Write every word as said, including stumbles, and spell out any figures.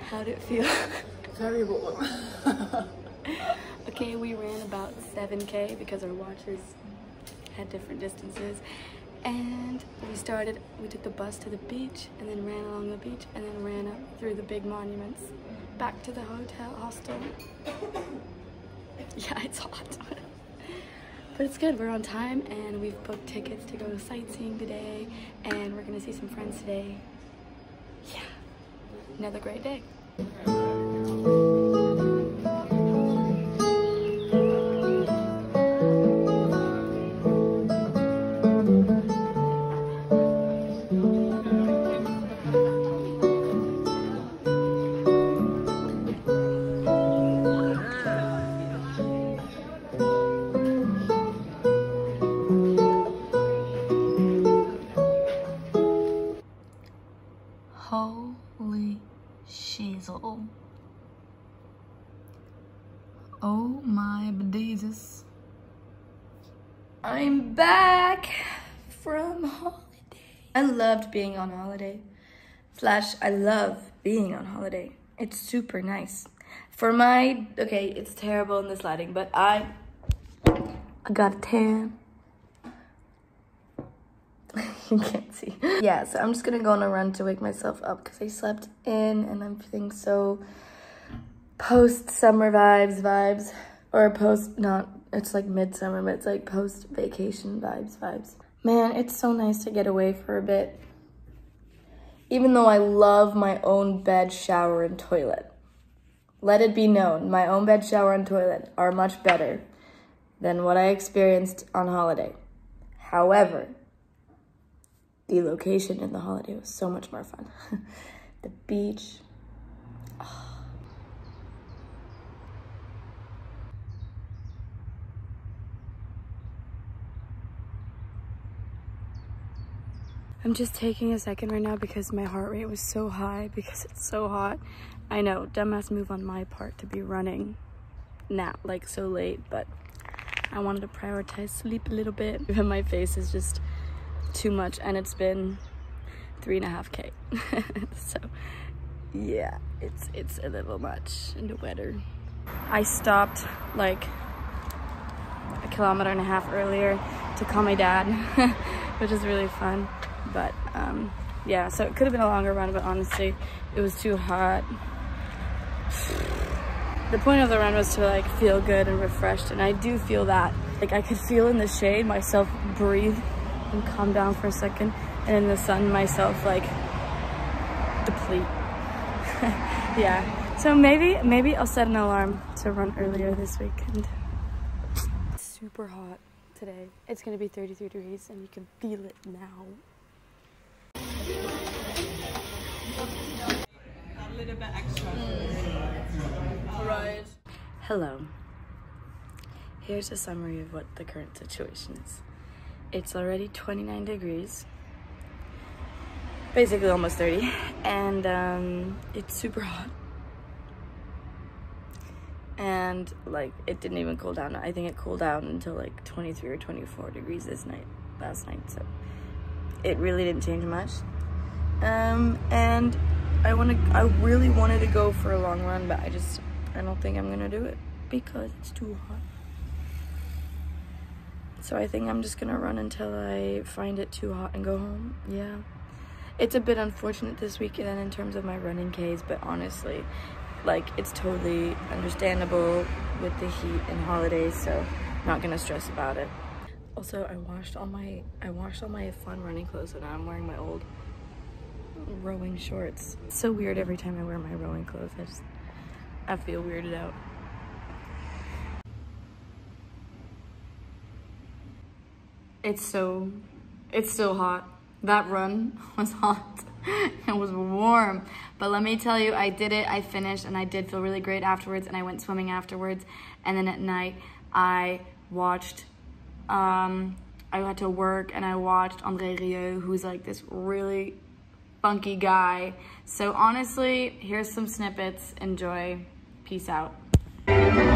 How did it feel? Very warm. Okay, we ran about seven K because our watches had different distances. And we started, we took the bus to the beach and then ran along the beach and then ran up through the big monuments back to the hotel, hostel. Yeah, it's hot. But it's good, we're on time and we've booked tickets to go sightseeing today and we're gonna see some friends today. Yeah, another great day. Holy shizzle. Oh my bejesus. I'm back from holiday. I loved being on holiday. Slash, I love being on holiday. It's super nice. For my, okay, it's terrible in this lighting, but I, I got a tan. You can't see. Yeah, so I'm just gonna go on a run to wake myself up because I slept in and I'm feeling so post-summer vibes vibes. Or post, not, it's like midsummer, but it's like post-vacation vibes vibes. Man, it's so nice to get away for a bit. Even though I love my own bed, shower, and toilet. Let it be known, my own bed, shower, and toilet are much better than what I experienced on holiday. However, the location in the holiday was so much more fun. The beach. Oh. I'm just taking a second right now because my heart rate was so high because it's so hot. I know, dumbass move on my part to be running now, like so late, but I wanted to prioritize sleep a little bit. Even my face is just too much and it's been three and a half K. So yeah, it's it's a little much in the weather. I stopped like a kilometer and a half earlier to call my dad, which is really fun. But um, yeah, so it could have been a longer run, but honestly, it was too hot. The point of the run was to like feel good and refreshed, and I do feel that. Like I could feel in the shade myself breathe and calm down for a second, and in the sun myself like deplete. Yeah, so maybe maybe I'll set an alarm to run earlier this weekend. It's super hot today. It's gonna be thirty-three degrees and you can feel it now. A little bit extra. Mm. Alright. Hello. Here's a summary of what the current situation is. It's already twenty-nine degrees, basically almost thirty, and um, it's super hot. And like, it didn't even cool down. I think it cooled down until like twenty-three or twenty-four degrees this night, last night, so it really didn't change much. Um, and I want to, I really wanted to go for a long run, but I just, I don't think I'm gonna do it because it's too hot. So I think I'm just gonna run until I find it too hot and go home. Yeah. It's a bit unfortunate this weekend in terms of my running Ks, but honestly, like, it's totally understandable with the heat and holidays, so I'm not gonna stress about it. Also, I washed all my, I washed all my fun running clothes, and now I'm wearing my old rowing shorts. It's so weird every time I wear my rowing clothes. I just, I feel weirded out. It's so, it's still hot. That run was hot. It was warm. But let me tell you, I did it, I finished, and I did feel really great afterwards, and I went swimming afterwards. And then at night, I watched, um, I had to work, and I watched André Rieu, who's like this really funky guy. So honestly, here's some snippets. Enjoy. Peace out.